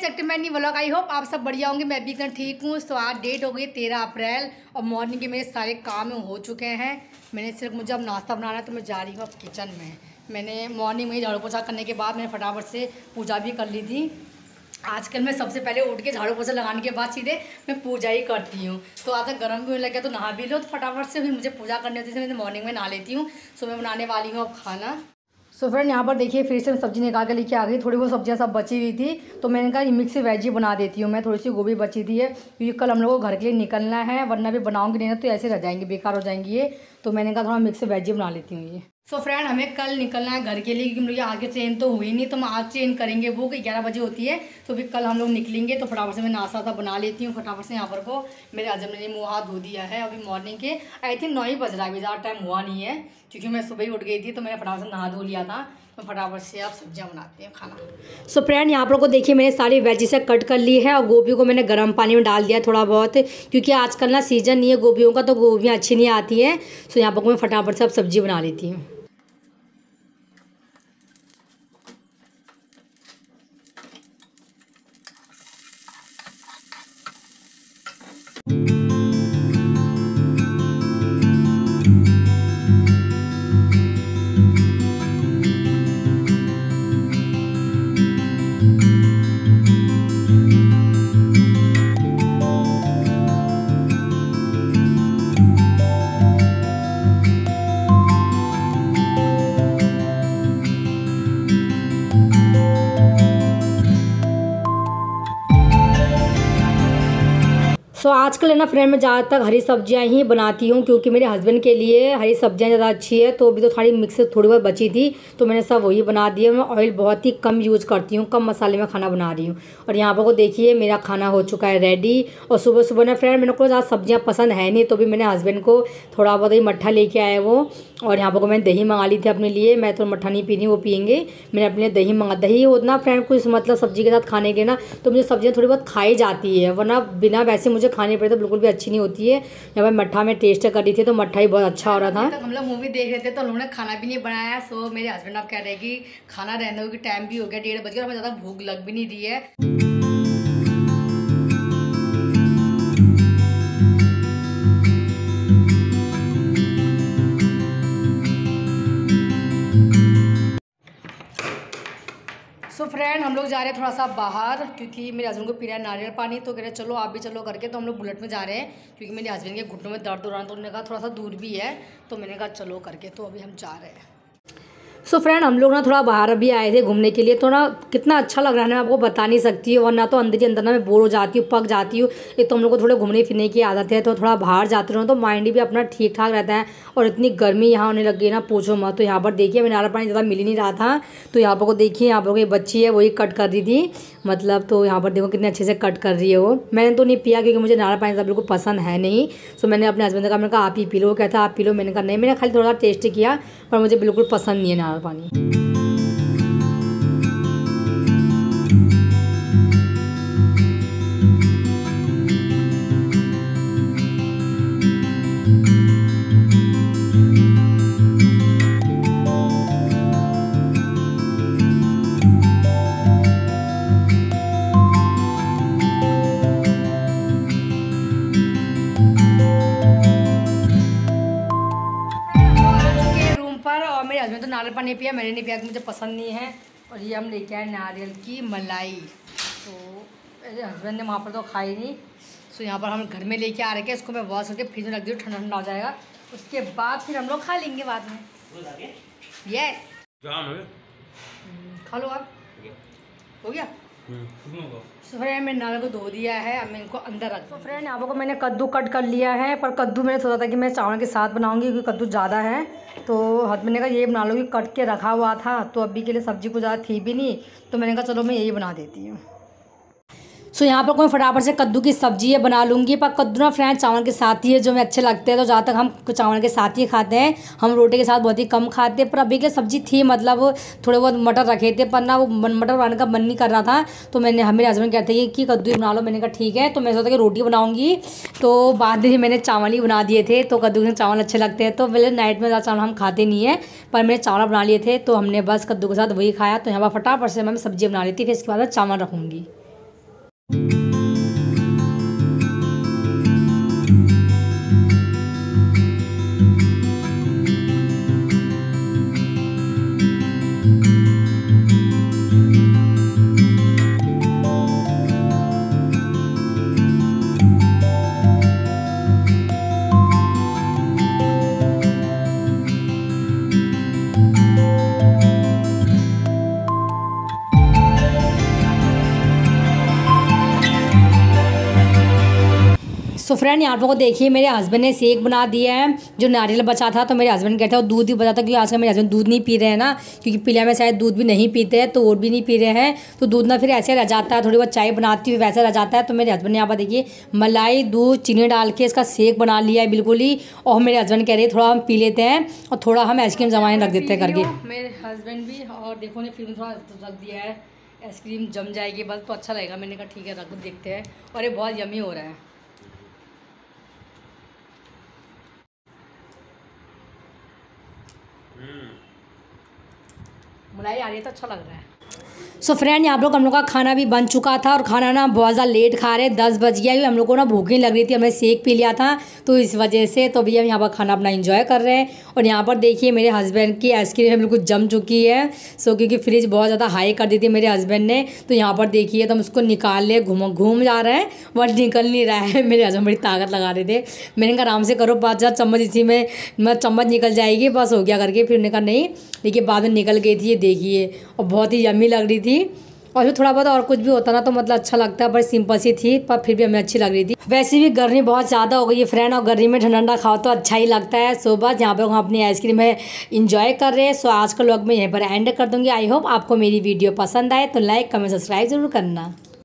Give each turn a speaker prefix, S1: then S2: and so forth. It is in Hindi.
S1: Sector many vlog. I hope आप सब बढ़िया होंगे, मैं भी एकदम ठीक हूँ। तो आज डेट हो गई 13 अप्रैल और मॉर्निंग के मेरे सारे काम हो चुके हैं। मैंने सिर्फ मुझे अब नाश्ता बनाना है तो मैं जा रही हूँ अब किचन में। मैंने मॉर्निंग में झाड़ू पोछा करने के बाद मैंने फटाफट से पूजा भी कर ली थी। आजकल मैं सबसे पहले उठ के झाड़ू पोछा लगाने के बाद सीधे मैं पूजा ही करती हूँ। तो आज तक गर्म भी होने लग गया तो नहा भी लो, तो फटाफट से भी मुझे पूजा करनी होती है। मैं मॉर्निंग में नहा लेती हूँ। सो मैं बनाने वाली हूँ अब खाना। सो फ्रेंड यहाँ पर देखिए फिर से मैं सब्ज़ी निकाल के लेके आ गई। थोड़ी बहुत सब्जियाँ सब बची हुई थी तो मैंने कहा मिक्स वेज ही बना देती हूँ। मैं थोड़ी सी गोभी बची थी है क्योंकि कल हम लोगों को घर के लिए निकलना है, वरना भी बनाऊंगी नहीं ना तो ऐसे रह जाएंगे, बेकार हो जाएंगी ये। तो मैंने कहा थोड़ा मिक्स वेज ही बना लेती हूँ ये। सो फ्रेंड हमें कल निकलना है घर के लिए क्योंकि मुझे आगे ट्रेन तो हुई नहीं, तो हम आज ट्रेन करेंगे वो 11 बजे होती है। तो फिर कल हम लोग निकलेंगे तो फटाफट से मैं नाश्ता बना लेती हूँ। फटाफट से यहाँ पर को मेरे हस्बैंड ने मुँह हाथ धो दिया है। अभी मॉर्निंग के आई थिंक 9 ही बज रहा है, अभी ज़्यादा टाइम हुआ नहीं है क्योंकि मैं सुबह ही उठ गई थी तो मैंने फटाफट से नहा धो लिया था। तो फटाफट से आप सब्जियां बनाते हैं खाना। सो फ्रेंड यहाँ पर को देखिए मैंने सारी वेजी से कट कर ली है और गोभी को मैंने गर्म पानी में डाल दिया थोड़ा बहुत, क्योंकि आजकल ना सीजन नहीं है गोभियों का तो गोभियाँ अच्छी नहीं आती हैं। सो यहाँ पर मैं फटाफट से अब सब्जी बना लेती हूँ। सो आजकल है ना फ्रेंड मैं ज़्यादातर हरी सब्जियां ही बनाती हूँ क्योंकि मेरे हस्बैंड के लिए हरी सब्जियां ज़्यादा अच्छी है। तो अभी तो थोड़ी मिक्स थोड़ी बहुत बची थी तो मैंने सब वही बना दिया। मैं ऑयल बहुत ही कम यूज़ करती हूँ, कम मसाले में खाना बना रही हूँ। और यहाँ पर को देखिए मेरा खाना हो चुका है रेडी। और सुबह सुबह ना फ्रेंड मेरे को ज़्यादा सब्जियाँ पसंद है नहीं तो भी मैंने हस्बैंड को थोड़ा बहुत ही मट्ठा लेके आए वो। और यहाँ पर को मैंने दही मंगा ली थी अपने लिए। मैं तो मट्ठा नहीं पीनी, वो पियेंगे। मैंने अपने लिए दही मंगा, दही उतना फ्रेंड कुछ मतलब सब्जी के साथ खाने के ना तो मुझे सब्जियाँ थोड़ी बहुत खाई जाती है, वरना बिना वैसे मुझे खानी पड़े तो बिल्कुल भी अच्छी नहीं होती है। यहाँ पर मट्ठा में टेस्ट कर रही थी तो मट्ठा ही बहुत अच्छा हो रहा था। हम लोग मूवी देख रहे थे तो हम लोगों ने खाना भी नहीं बनाया। सो मेरे हस्बैंड आप कह रहे हैं कि खाना रहने की टाइम भी हो गया, 1:30 बज गया, हमें ज़्यादा भूख लग भी नहीं रही है। सो फ्रेंड हम लोग जा रहे हैं थोड़ा सा बाहर क्योंकि मेरे हस्बैंड को पीना है नारियल पानी। तो कह रहे चलो आप भी चलो करके, तो हम लोग बुलेट में जा रहे हैं क्योंकि मेरे हस्बैंड के घुटनों में दर्द हो रहा है। तो उन्होंने कहा थोड़ा सा दूर भी है तो मैंने कहा चलो करके, तो अभी हम जा रहे हैं। सो फ्रेंड हम लोग ना थोड़ा बाहर अभी आए थे घूमने के लिए, तो ना कितना अच्छा लग रहा है ना आपको बता नहीं सकती, वरना तो अंदर ही अंदर ना मैं बोर हो जाती हूँ, पक जाती हूँ। एक तो हम लोग को थोड़े घूमने फिरने की आदत है तो थोड़ा बाहर जाते रहो तो माइंड भी अपना ठीक ठाक रहता है। और इतनी गर्मी यहाँ होने लग गई ना पूछो मत। तो यहाँ पर देखिए मैं नारियल पानी ज़्यादा मिल ही नहीं रहा था तो यहाँ पर को देखिए यहाँ पर कोई बच्ची है वही कट कर रही थी मतलब। तो यहाँ पर देखो कितने अच्छे से कट कर रही है वो। मैंने तो नहीं पिया क्योंकि मुझे नारियल पानी ज़्यादा बिल्कुल पसंद है नहीं। सो मैंने अपने हस्बैंड का मैंने कहा आप ही पी लो, वो कहता आप पी लो। मैंने कहा नहीं, मैंने खाली थोड़ा टेस्ट किया पर मुझे बिल्कुल पसंद नहीं है नारियल पानी। और मेरे हस्बैंड तो नारियल पानी पिया, मैंने नहीं पिया कि मुझे पसंद नहीं है। और ये हम लेके आए नारियल की मलाई, तो मेरे हस्बैंड ने वहाँ पर तो खाई नहीं। सो यहाँ पर हम घर में लेके आ रहे हैं, इसको मैं वॉश करके फ्रिज में रख दी, ठंडा ठंडा हो जाएगा। उसके बाद फिर हम लोग खा लेंगे बाद में। यस खा लो आप, हो गया। तो फ्रेंड मैंने नारियल को धो दिया है, अब मैं इनको अंदर रख। तो फ्रेंड यहाँ पर मैंने कद्दू कट कर लिया है, पर कद्दू मैंने सोचा था कि मैं चावल के साथ बनाऊंगी क्योंकि कद्दू ज़्यादा है। तो हस्बैंड ने कहा ये बना लो कि कट के रखा हुआ था तो अभी के लिए सब्ज़ी कुछ ज़्यादा थी भी नहीं तो मैंने कहा चलो मैं यही बना देती हूँ। सो यहाँ पर कोई फटाफट से कद्दू की सब्जी है बना लूँगी। पर कद्दू ना फ्रेंड चावल के साथ ही है जो मैं अच्छे लगते हैं, तो ज़्यादा तक हम चावल के साथ ही खाते हैं, हम रोटी के साथ बहुत ही कम खाते हैं। पर अभी की सब्जी थी मतलब थोड़े बहुत मटर रखे थे पर ना वो मटर बनाने का मन नहीं कर रहा था तो मैंने मेरे हस्बैंड कहते हैं कि कद्दू ही बना लो। मैंने कहा ठीक है। तो मैं सोचा कि रोटी बनाऊँगी तो बाद में मैंने चावल ही बना दिए थे। तो कद्दू के चावल अच्छे लगते हैं तो पहले नाइट में ज़्यादा चावल हम खाते नहीं है, पर मैंने चावल बना लिए थे तो हमने बस कद्दू के साथ वही खाया। तो यहाँ पर फटाफट से मैं सब्जी बना लेती फिर इसके बाद चावल रखूँगी। सो फ्रेंड यहाँ पर को देखिए मेरे हस्बैंड ने शेक बना दिया है। जो नारियल बचा था तो मेरे हस्बैंड कहते हैं दूध ही बचा था, क्योंकि आजकल मेरे हस्बैंड दूध नहीं पी रहे हैं ना, क्योंकि पिलिया में शायद दूध भी नहीं पीते हैं तो और भी नहीं पी रहे हैं, तो दूध ना फिर ऐसे रह जाता है, थोड़ी बहुत चाय बनाती हुई वैसे रह जाता है। तो मेरे हस्बैंड ने यहाँ पर देखिए मलाई दूध चीनी डाल के इसका शेक बना लिया है बिल्कुल ही। और मेरे हस्बैंड कह रहे हैं थोड़ा हम पी लेते हैं और थोड़ा हम आइसक्रीम जमाने रख देते हैं करके। मेरे हस्बैंड भी और देखो ने फिर थोड़ा रख दिया है, आइसक्रीम जम जाएगी बस तो अच्छा रहेगा। मैंने कहा ठीक है रख देखते हैं, और ये बहुत यमी हो रहा है। मलाई आ रही है तो अच्छा लग रहा है। सो फ्रेंड यहाँ पर हम लोग का खाना भी बन चुका था, और खाना ना बहुत ज़्यादा लेट खा रहे, 10 बज गया, क्योंकि हम लोग को ना भूख नहीं लग रही थी, हमने शेक पी लिया था तो इस वजह से। तो भैया यहाँ पर खाना अपना एंजॉय कर रहे हैं। और यहाँ पर देखिए मेरे हस्बैंड की आइसक्रीम बिल्कुल जम चुकी है। सो क्योंकि फ्रिज बहुत ज़्यादा हाई कर दी थी मेरे हस्बैंड ने, तो यहाँ पर देखिए तो हम उसको निकाल ले घूम जा रहे हैं, बट निकल नहीं रहा है। मेरे हस्बैंड बड़ी ताकत लगा रहे थे, मैंने कहा आराम से करो, 5-4 चम्मच इसी में चम्मच निकल जाएगी बस हो गया करके। फिर उन्होंने कहा नहीं, लेकिन बाद में निकल गई थी, ये देखिए, और बहुत ही यम्मी लग रही थी। और फिर थोड़ा बहुत और कुछ भी होता ना तो मतलब अच्छा लगता है, पर सिंपल सी थी पर फिर भी हमें अच्छी लग रही थी। वैसे भी गर्मी बहुत ज़्यादा हो गई है फ्रेंड, और गर्मी में ठंडा ठंडा खाओ तो अच्छा ही लगता है। सो बस यहाँ पर हम अपनी आइसक्रीम है इंजॉय कर रहे हैं। सो आज का व्लॉग मैं यहीं पर एंड कर दूँगी। आई होप आपको मेरी वीडियो पसंद आए तो लाइक कमेंट सब्सक्राइब जरूर करना।